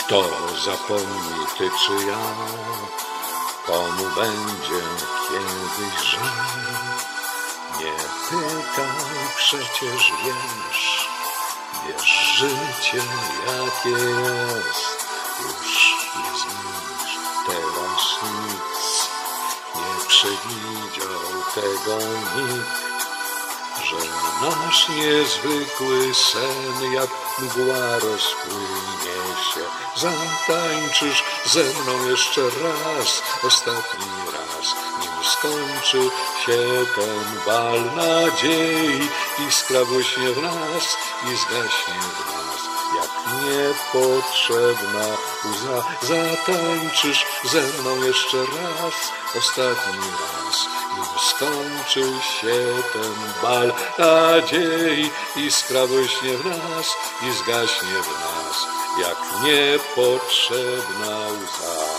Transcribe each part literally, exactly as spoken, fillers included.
Kto zapomni, ty czy ja? Komu będzie kiedyś żal? Nie pytaj, przecież wiesz, wiesz życie jakie jest. Już nie zmienisz teraz nic, nie przewidział tego nikt, że nasz niezwykły sen jak mgła rozpłynie się. Zatańczysz ze mną jeszcze raz, ostatni raz, nim skończy się ten bal nadziei. Iskra błyśnie w nas i zgaśnie w nas jak niepotrzebna łza. Zatańczysz ze mną jeszcze raz, ostatni raz, nim skończy się ten bal nadziei. Iskra błyśnie w nas i zgaśnie w nas jak niepotrzebna łza.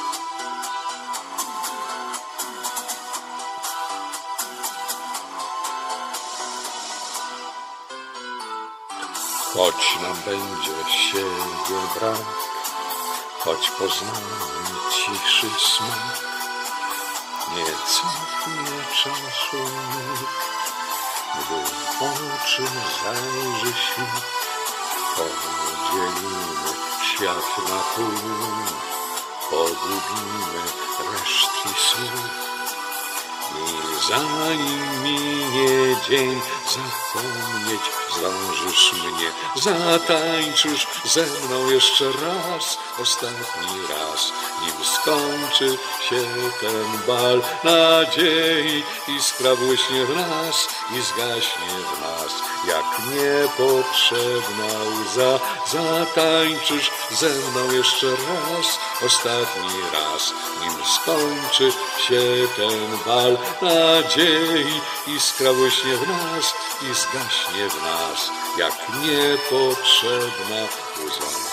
Choć nam będzie siebie brak, choć poznamy ciszy smak, nie cofnie czasu nikt, gdy w oczy zajrzy świt. Podzielimy świat na pół, pogubimy resztki słów. I zanim minie dzień, zapomnieć zdążysz mnie. Zatańczysz ze mną jeszcze raz, ostatni raz, nim skończy się ten bal nadziei. Iskra błyśnie w nas i zgaśnie w nas jak niepotrzebna łza. Zatańczysz ze mną jeszcze raz, ostatni raz, nim skończy się ten bal nadziei. Iskra błyśnie w nas i zgaśnie w nas jak niepotrzebna łza.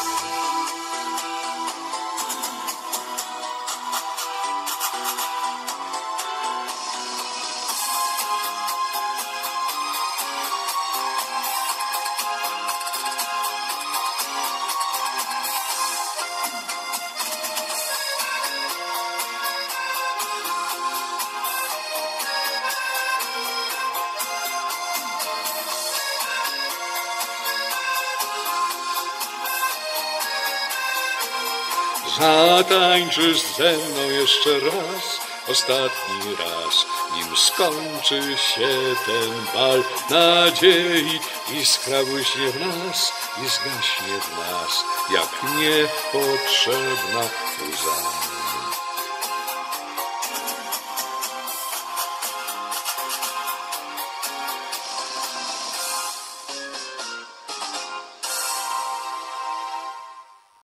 Zatańczysz ze mną jeszcze raz, ostatni raz, nim skończy się ten bal nadziei. Iskra błyśnie w nas i zgaśnie w nas jak niepotrzebna łza.